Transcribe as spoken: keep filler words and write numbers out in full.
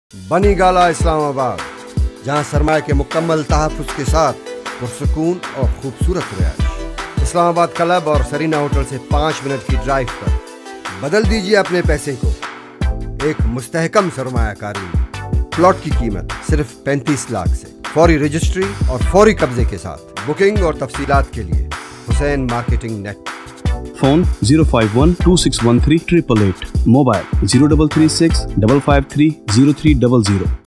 बनी गाला इस्लामाबाद, जहां सरमाए के मुकम्मल तहफ़्फ़ुज़ के साथ पुरसुकून और खूबसूरत रिहाइश। इस्लामाबाद क्लब और सरीना होटल से पाँच मिनट की ड्राइव पर बदल दीजिए अपने पैसे को एक मुस्तहकम सरमायाकारी में। प्लॉट की कीमत सिर्फ पैंतीस लाख से, फौरी रजिस्ट्री और फौरी कब्जे के साथ। बुकिंग और तफसीलात के लिए Hussain marketing net. Phone zero five one two six one three triple eight, mobile zero double three six double five three zero three double zero.